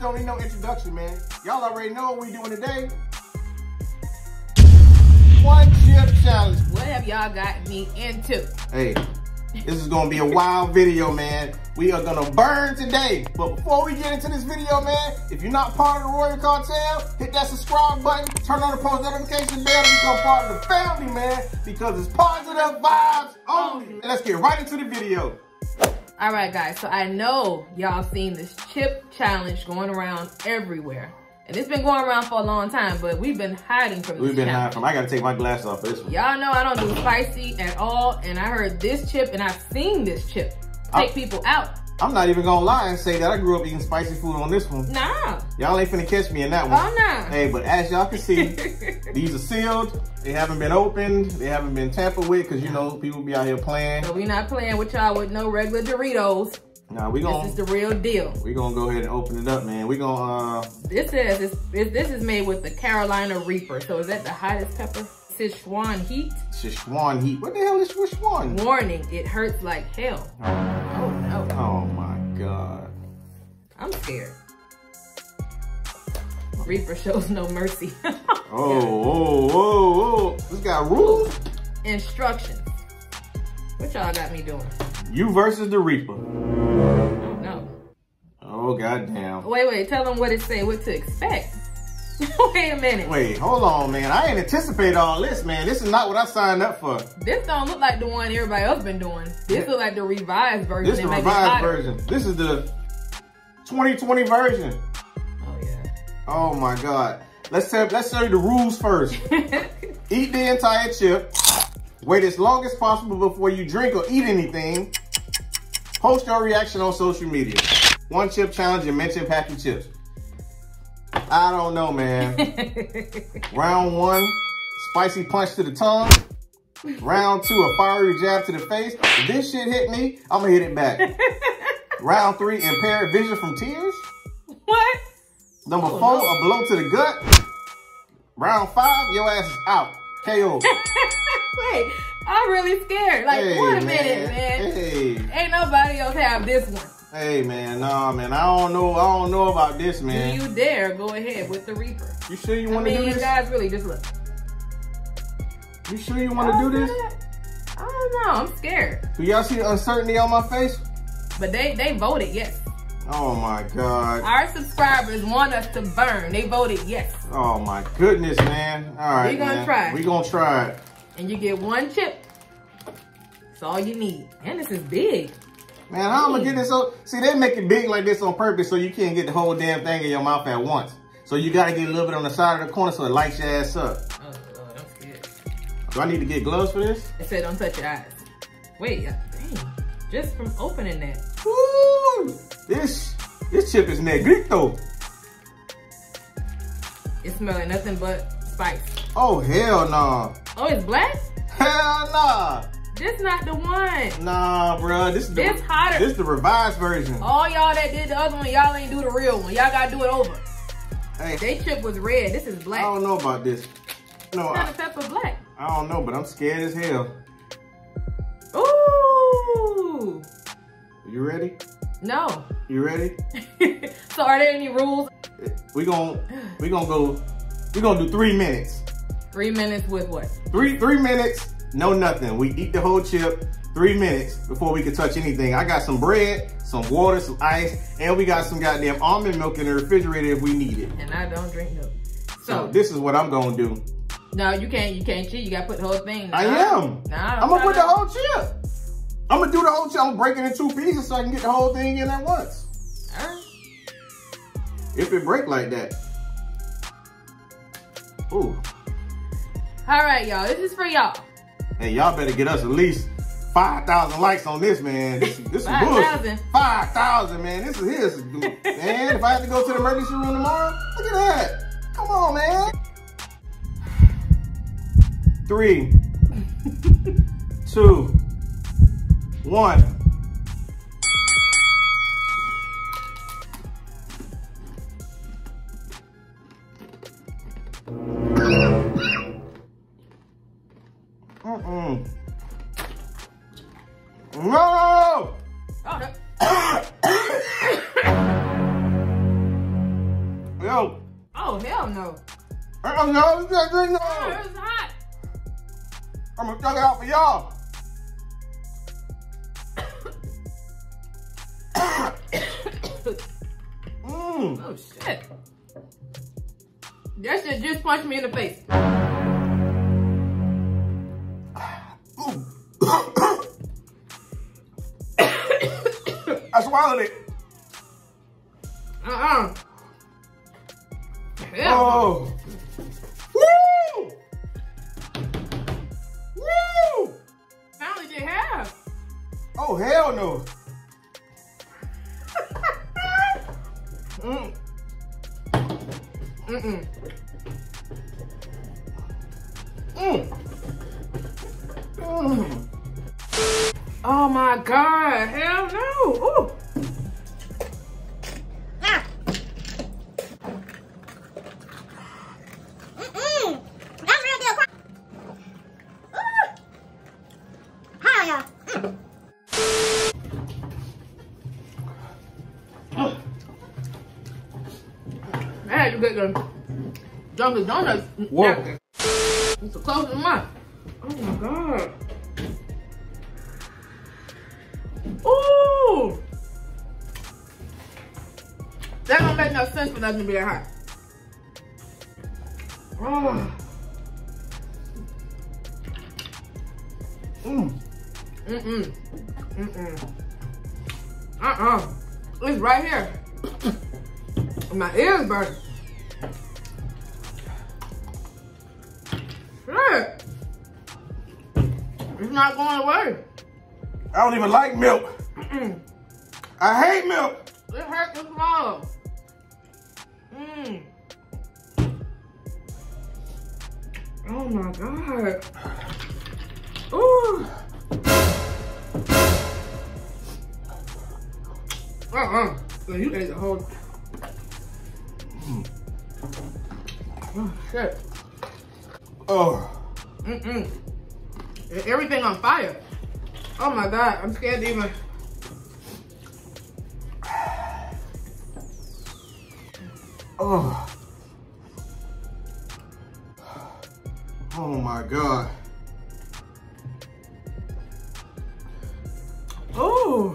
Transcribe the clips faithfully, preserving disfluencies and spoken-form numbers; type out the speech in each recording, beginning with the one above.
don't need no introduction, man. Y'all already know what we doing today. One chip challenge. What have y'all got me into? Hey, this is gonna be a wild video, man. We are gonna burn today. But before we get into this video, man, if you're not part of the Royal Cartel, hit that subscribe button, turn on the post notification bell to become part of the family, man, because it's positive vibes only. And let's get right into the video. All right, guys, so I know y'all seen this chip challenge going around everywhere. And it's been going around for a long time, but we've been hiding from this We've been challenge. hiding from, I gotta take my glasses off for this one. Y'all know I don't do spicy at all, and I heard this chip, and I've seen this chip take I, people out. I'm not even gonna lie and say that I grew up eating spicy food on this one. Nah. Y'all ain't finna catch me in that one. Oh, nah. Hey, but as y'all can see, these are sealed. They haven't been opened. They haven't been tampered with, because, you know, people be out here playing. So we not playing with y'all with no regular Doritos. Nah, we gonna, this is the real deal. We gonna go ahead and open it up, man. We gonna, uh... This says, it's, it, this is made with the Carolina Reaper. So is that the hottest pepper? Sichuan heat? Sichuan heat. What the hell is Sichuan? Warning, it hurts like hell. Oh, no. Oh, my God. I'm scared. Reaper shows no mercy. oh, oh, oh, oh. This got rules. Instructions. What y'all got me doing? You versus the Reaper. Oh, no. Oh, goddamn. Wait, wait. Tell them what it say, what to expect. Wait a minute. Wait, hold on, man. I ain't anticipate all this, man. This is not what I signed up for. This don't look like the one everybody else been doing. This look like the revised version. This is the revised version. This is the twenty twenty version. Oh, yeah. Oh, my God. Let's tell, let's tell you the rules first. Eat the entire chip. Wait as long as possible before you drink or eat anything. Post your reaction on social media. One chip challenge and mention packed chips. I don't know, man. Round one, spicy punch to the tongue. Round two, a fiery jab to the face. If this shit hit me, I'm gonna hit it back. Round three, impaired vision from tears. What? Number oh, four, no. a blow to the gut. Round five, your ass is out. K O. Wait, I'm really scared. Like, hey, wait a man. minute, man. Hey. Ain't nobody else have this one. Hey, man, nah, man. I don't know. I don't know about this, man. Do you dare go ahead with the Reaper? You sure you I want to mean, do you this? guys really just look. You sure you want to do this? I don't know. I'm scared. Do y'all see the uncertainty on my face? But they they voted yes. Oh my God. Our subscribers want us to burn. They voted yes. Oh my goodness, man. All right, we gonna man. try. We gonna try it. And you get one chip. That's all you need. And this is big. Man, how am I gonna get this so? See, they make it big like this on purpose so you can't get the whole damn thing in your mouth at once. So you gotta get a little bit on the side of the corner so it lights your ass up. Oh Lord, I'm scared. Do I need to get gloves for this? It said don't touch your eyes. Wait, dang. Just from opening that. Woo! This this chip is negrito. It smells like nothing but spice. Oh hell nah. Oh, it's black? Hell nah. This not the one. Nah, bruh. This is the, This hotter. This is the revised version. All y'all that did the other one, y'all ain't do the real one. Y'all gotta do it over. Hey, They chip was red. This is black. I don't know about this. No, It's not I, a pepper black. I don't know, but I'm scared as hell. Ooh. You ready? No. You ready? So are there any rules? We gon' we gonna go. We gonna do three minutes. Three minutes with what? Three three minutes. No nothing. We eat the whole chip. Three minutes before we can touch anything. I got some bread, some water, some ice, and we got some goddamn almond milk in the refrigerator if we need it. And I don't drink milk. So So this is what I'm gonna do. no, you can't. You can't cheat. You gotta put the whole thing. I Nah. am. Nah, I'm gonna put the try whole chip. I'm gonna do the whole chip. I'm gonna break it in two pieces so I can get the whole thing in at once. that. All right. If it break like that. Ooh. All right, y'all. This is for y'all. Hey, y'all better get us at least five thousand likes on this, man. This, this is five thousand. bullshit. five thousand, man. This is his. Man, if I have to go to the emergency room tomorrow, look at that. Come on, man. Three, two, one. Mm-mm. No! Oh, no. Yo. Oh, hell no. Oh, no, no, no. Oh, it's hot. I'm gonna chug it out for y'all. Mmm. Oh, shit. That shit just punched me in the face. I swallowed it. Uh-uh. Yeah. Oh. Woo! Woo! I only did half. Oh, hell no. mm. Mm-mm. Mm. Mm. Oh my God, hell no. Ooh. Ah. Mm-mm. That's real deal. Ooh. Hell yeah. Mm. I had to get the Dunkin' Donuts Whoa. napkin. It's close to mine. Oh my God. Ooh. That don't make no sense for nothing to be that hot. Oh. Mm. Mm-mm. Mm-mm. Uh-uh. It's right here. My ears burning. Shit. It's not going away. I don't even like milk. Mm-mm. I hate milk. It hurts to swallow. Mm. Oh my God. Ooh. Uh-uh. So you ate the whole... Mm. Oh, shit. Oh. Mm-mm. Everything on fire. Oh my God, I'm scared to even... Oh. Oh my God. Oh.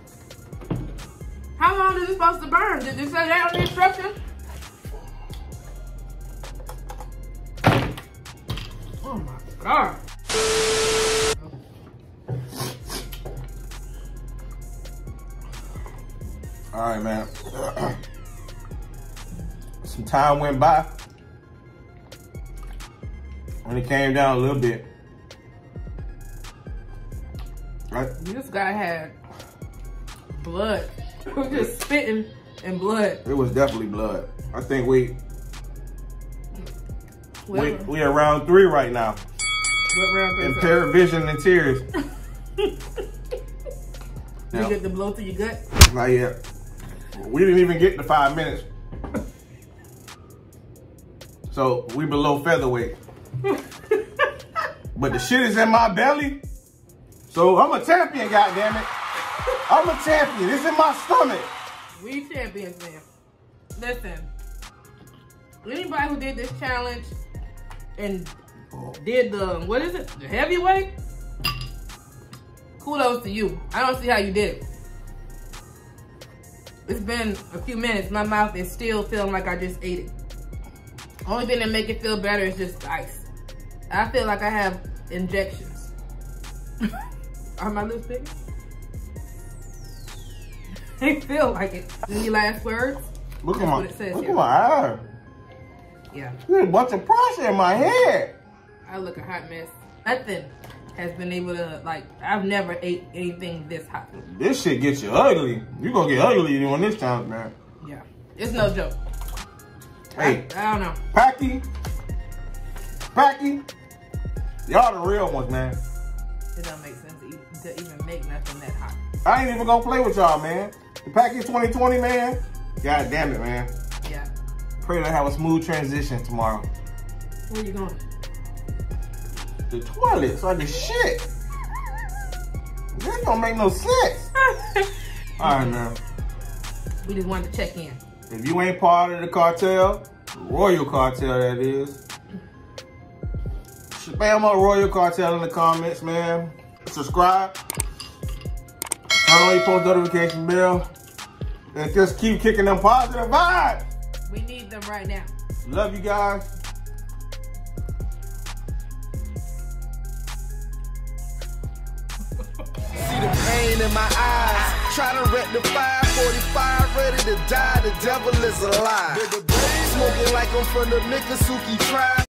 How long is it supposed to burn? Did you say that on the instructions? Oh my God. All right, man. Some time went by. And it came down a little bit. Right? This guy had blood. He was just spitting in blood. It was definitely blood. I think we we Well, we are round three right now. what round three? Impaired vision and tears. You Yeah. get the blow to your gut? Not yet. We didn't even get to five minutes. So we below featherweight. But the shit is in my belly. So I'm a champion, goddammit. I'm a champion. It's in my stomach. We champions, man. Listen, anybody who did this challenge and did the, what is it, the heavyweight, kudos to you. I don't see how you did it. It's been a few minutes. My mouth is still feeling like I just ate it. Only thing that make it feel better is just the ice. I feel like I have injections. Are my lips big? They feel like it. Any last words? Look That's at my, what it says look here. at my eye. Yeah, There's a bunch of pressure in my head. I look a hot mess. Nothing has been able to, like, I've never ate anything this hot. This shit gets you ugly. You gonna get ugly doing this challenge, man. Yeah, it's no joke. Hey, I, I don't know. Packy, Packy, y'all the real ones, man. It don't make sense to even, to even make nothing that hot. I ain't even gonna play with y'all, man. The Packy twenty twenty, man. God damn it, man. Yeah. Pray to have a smooth transition tomorrow. Where you going? The toilet, so I can shit. This don't make no sense. All right, man. We just wanted to check in. If you ain't part of the cartel, Royal Cartel that is, spam up Royal Cartel in the comments, man. Subscribe. Turn on your post notification bell. And just keep kicking them positive vibes. We need them right now. Love you guys. See the pain in my eyes. Try to rectify. forty-five ready to die. The devil is alive. Smoking like I'm from the Miccosukee tribe.